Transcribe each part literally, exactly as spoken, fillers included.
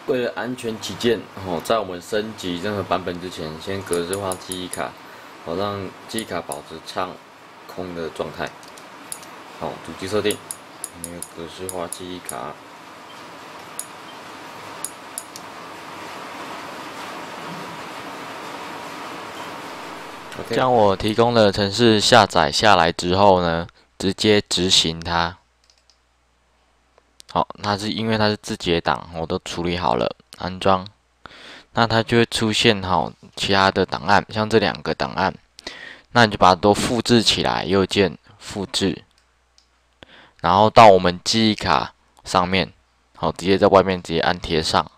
为了安全起见，哦，在我们升级任何版本之前，先格式化记忆卡，好让记忆卡保持畅空的状态。好，主机设定，那个格式化记忆卡。 将我提供的程式下载下来之后呢，直接执行它。好，那是因为它是字节档，我都处理好了，安装。那它就会出现好其他的档案，像这两个档案，那你就把它都复制起来，右键复制，然后到我们记忆卡上面，好，直接在外面直接按贴上。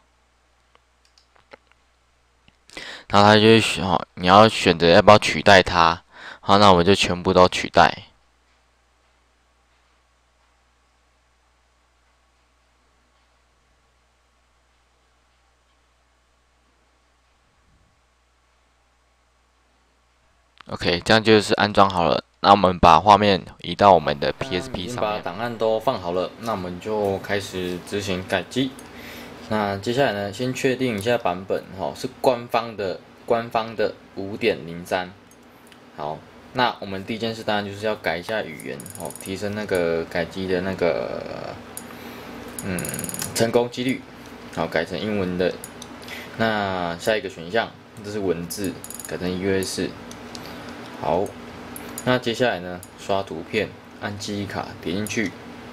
然后它就会选，好，你要选择要不要取代它，好，那我们就全部都取代。OK， 这样就是安装好了。那我们把画面移到我们的 P S P 上面。 把档案都放好了，那我们就开始执行改机。那接下来呢，先确定一下版本，哈，是官方的，官方的 五点零三。好，那我们第一件事当然就是要改一下语言，哦，提升那个改机的那个，嗯，成功几率。好，改成英文的。那下一个选项，这是文字，改成 U S。好，那接下来呢，刷图片，按记忆卡点进去，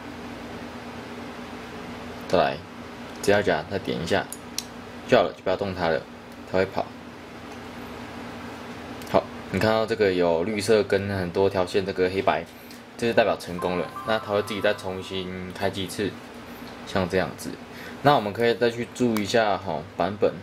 再来，只要夹再点一下就好了，就不要动它了，它会跑。好，你看到这个有绿色跟很多条线，这个黑白，这是代表成功了。那它会自己再重新开机一次，像这样子。那我们可以再去注意一下哈、哦、版本。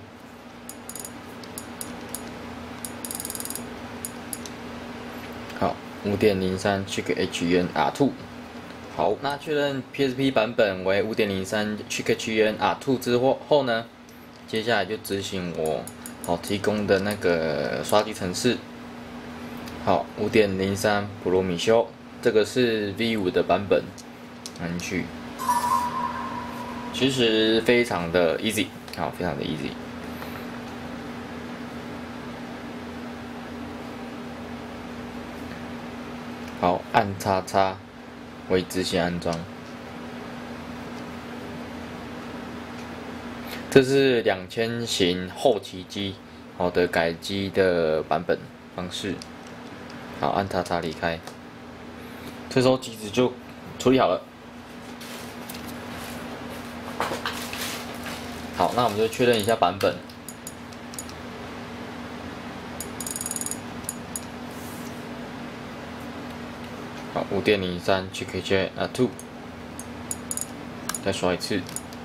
好， 五点零三 Check H E N R 二。好，那确认 P S P 版本为 五点零三 Check H E N R 二之后后呢，接下来就执行我好提供的那个刷机程式。好， 五点零三 普罗米修，这个是 V 五 的版本，按进去。其实非常的 easy， 好，非常的 easy。好，按叉叉为执行安装。这是两千型后期机好的改机的版本方式。好，按叉叉离开。这时候机子就处理好了。好，那我们就确认一下版本。好， 五点零三 Check H E N R 二，再刷一次。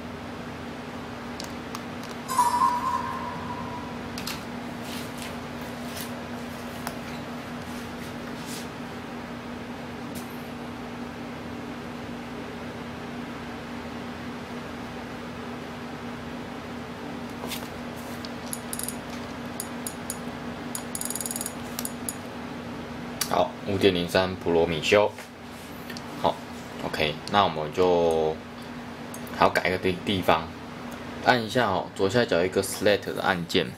好， 五点零三 普罗米修。好 ，OK， 那我们就还要改一个地地方，按一下哦，左下角一个 Select 的按键。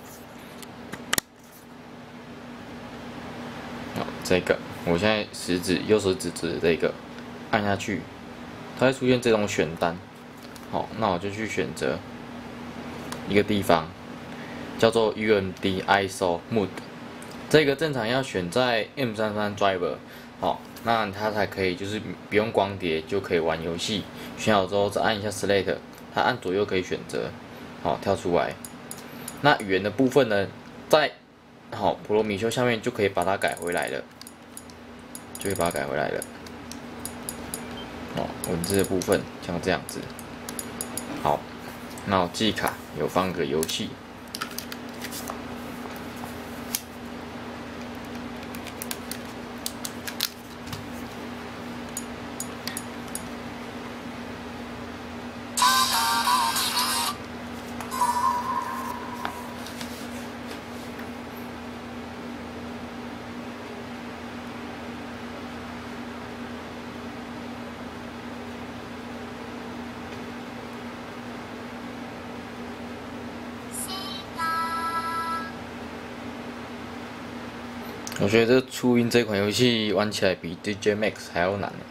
好，这个我现在食指右手指指的这个按下去，它会出现这种选单。好，那我就去选择一个地方，叫做 U M D I S O Mode。这个正常要选在 M 三三 Driver， 好，那它才可以就是不用光碟就可以玩游戏。选好之后再按一下 Select， 它按左右可以选择，好，跳出来。那语言的部分呢，在好普罗米修下面就可以把它改回来了，就可以把它改回来了。哦，文字的部分像这样子。好，那我记忆卡有放个游戏。 我觉得初音这款游戏玩起来比 D J Max 还要难。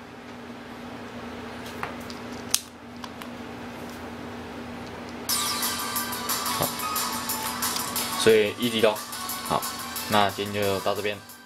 好，所以一级咯。好，那今天就到这边。